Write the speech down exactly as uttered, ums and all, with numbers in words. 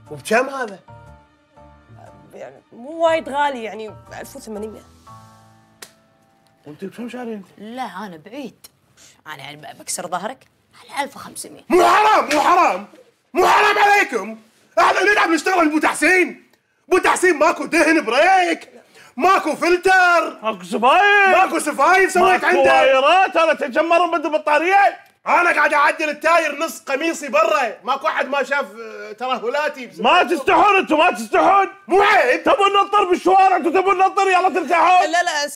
وبكم هذا؟ يعني مو وايد غالي، يعني ألف وثمانمئة. وانت بكم شارين؟ لا انا بعيد، انا يعني بكسر ظهرك على ألف وخمسمئة. مو حرام مو حرام مو حرام عليكم. احنا نلعب نشتغل بو تحسين. بو تحسين ماكو دهن بريك، ماكو فلتر، ماكو سفايف، ماكو سفايف سويت عنده، ماكو وايرات. انا تجمر بدي بطاريه. انا قاعد اعدل التاير نص قميصي برا، ماكو احد ما شاف ترهلاتي. ما تستحون انتم، ما تستحون. مو عيب. تبون نطر بالشوارع، انتم تبون نطر، يلا ترتاحون. لا لا